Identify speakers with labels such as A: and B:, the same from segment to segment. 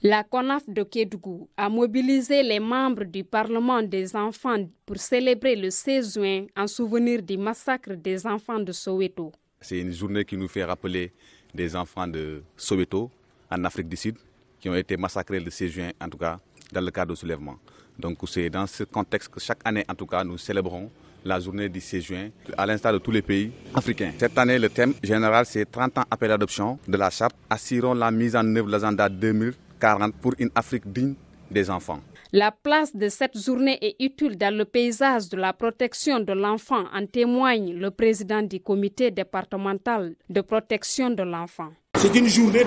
A: La CONAF de Kédougou a mobilisé les membres du Parlement des enfants pour célébrer le 16 juin en souvenir du massacre des enfants de Soweto.
B: C'est une journée qui nous fait rappeler des enfants de Soweto, en Afrique du Sud, qui ont été massacrés le 16 juin, en tout cas, dans le cadre du soulèvement. Donc c'est dans ce contexte que chaque année, en tout cas, nous célébrons la journée du 16 juin, à l'instar de tous les pays africains. Cette année, le thème général, c'est 30 ans après l'adoption de la charte, assurons la mise en œuvre de l'agenda 2040 pour une Afrique digne des enfants.
A: La place de cette journée est utile dans le paysage de la protection de l'enfant, en témoigne le président du comité départemental de protection de l'enfant.
C: C'est une journée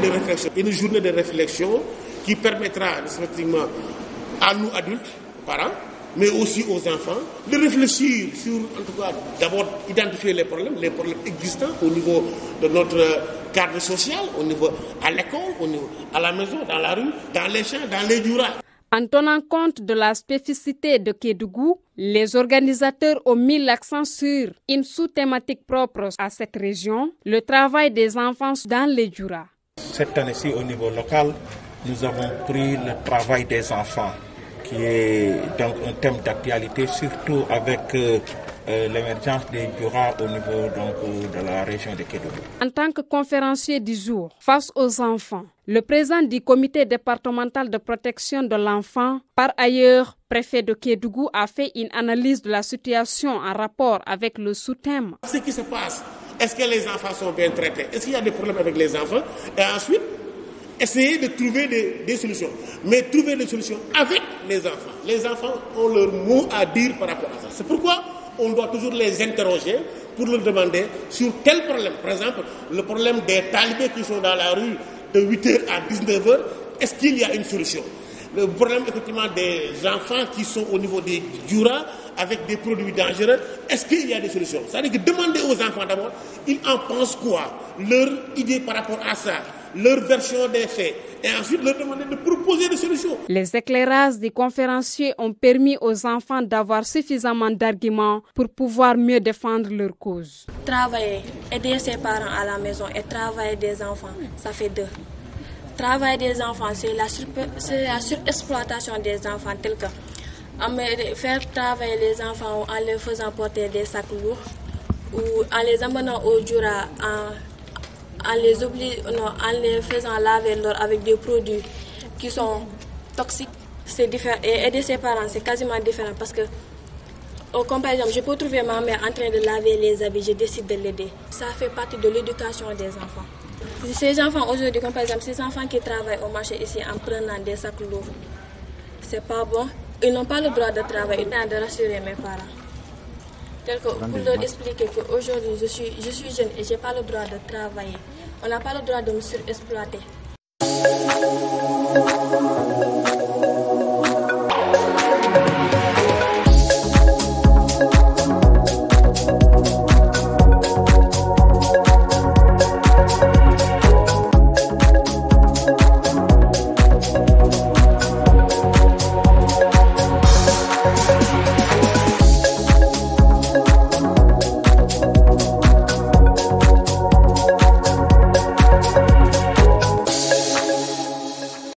C: de réflexion qui permettra effectivement à nous adultes, parents, mais aussi aux enfants, de réfléchir sur, en tout cas, d'abord identifier les problèmes existants au niveau de notre cadre social, au niveau à l'école, au niveau à la maison, dans la rue, dans les champs, dans les jurats.
A: En tenant compte de la spécificité de Kédougou, les organisateurs ont mis l'accent sur une sous-thématique propre à cette région, le travail des enfants dans les jurats.
D: Cette année-ci, au niveau local, nous avons pris le travail des enfants, qui est donc un thème d'actualité, surtout avec l'émergence des jurats au niveau de la région de Kédougou.
A: En tant que conférencier du jour face aux enfants, le président du comité départemental de protection de l'enfant, par ailleurs préfet de Kédougou, a fait une analyse de la situation en rapport avec le sous-thème.
C: Ce qui se passe, est-ce que les enfants sont bien traités? Est-ce qu'il y a des problèmes avec les enfants? Et ensuite, essayer de trouver des solutions. Mais trouver des solutions avec les enfants. Les enfants ont leur mot à dire par rapport à ça. C'est pourquoi on doit toujours les interroger pour leur demander sur tel problème. Par exemple, le problème des talibés qui sont dans la rue de 8h à 19h, est-ce qu'il y a une solution? Le problème effectivement des enfants qui sont au niveau des jurats avec des produits dangereux, est-ce qu'il y a des solutions? C'est-à-dire que demander aux enfants d'abord, ils en pensent quoi? Leur idée par rapport à ça, leur version des faits, et ensuite leur demander de proposer des solutions.
A: Les éclairages des conférenciers ont permis aux enfants d'avoir suffisamment d'arguments pour pouvoir mieux défendre leur cause.
E: Travailler, aider ses parents à la maison et travailler des enfants, ça fait deux. Travail des enfants, c'est la surexploitation des enfants, tel que faire travailler les enfants en les faisant porter des sacs lourds ou en les amenant au jura, en les faisant laver l'or avec des produits qui sont toxiques. C'est différent. Et aider ses parents, c'est quasiment différent parce que, comme par exemple, je peux trouver ma mère en train de laver les habits, je décide de l'aider. Ça fait partie de l'éducation des enfants. Ces enfants aujourd'hui, comme par exemple ces enfants qui travaillent au marché ici en prenant des sacs lourds, c'est pas bon. Ils n'ont pas le droit de travailler, ils ont de rassurer mes parents. Pour leur expliquer qu'aujourd'hui je suis jeune et je n'ai pas le droit de travailler. On n'a pas le droit de me surexploiter.